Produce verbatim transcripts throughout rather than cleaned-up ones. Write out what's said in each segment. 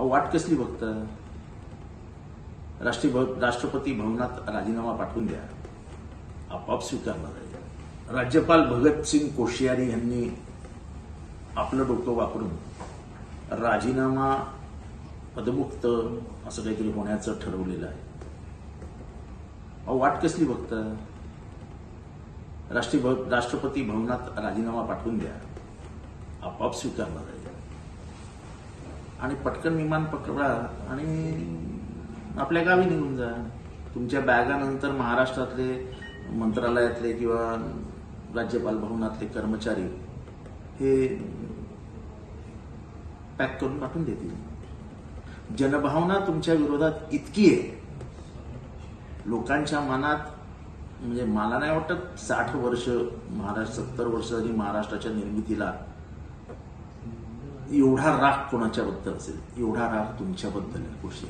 अहो वाट कसली बघता? राष्ट्रीय भव राष्ट्रपती भवनात राजीनामा पाठवून द्या, आपोआप स्वीकारला जाईल. राज्यपाल भगतसिंग कोश्यारी यांनी आपलं डोकं वापरून राजीनामा पदमुक्त असं काहीतरी होण्याचं ठरवलेलं आहे. अहो वाट कसली बघता? राष्ट्रीय भव राष्ट्रपती भवनात राजीनामा पाठवून द्या, आपोआप स्वीकारला जाईल. आणि पटकन विमान पकडा आणि आपल्या गावी निघून जा. तुमच्या बॅगानंतर महाराष्ट्रातले मंत्रालयातले किंवा राज्यपाल भवनातले कर्मचारी हे पॅक करून पाठवून देतील. जनभावना तुमच्या विरोधात इतकी आहे, लोकांच्या मनात, म्हणजे मला नाही वाटत साठ वर्ष महाराष्ट्र सत्तर वर्ष झाली महाराष्ट्राच्या निर्मितीला एवढा राग कोणाच्याबद्दल असेल, एवढा राग तुमच्याबद्दल आहे. खुशी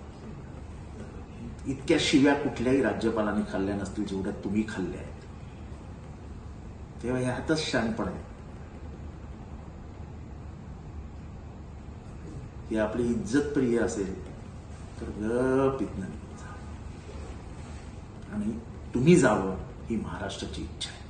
इतक्या शिव्या कुठल्याही राज्यपालाने खाल्ल्या नसतील जेवढ्या तुम्ही खाल्ल्या आहेत. तेव्हा ह्यातच शहाणपण आहे की आपली इज्जत प्रिय असेल तर गप इथनं आणि तुम्ही जावं ही महाराष्ट्राची इच्छा आहे.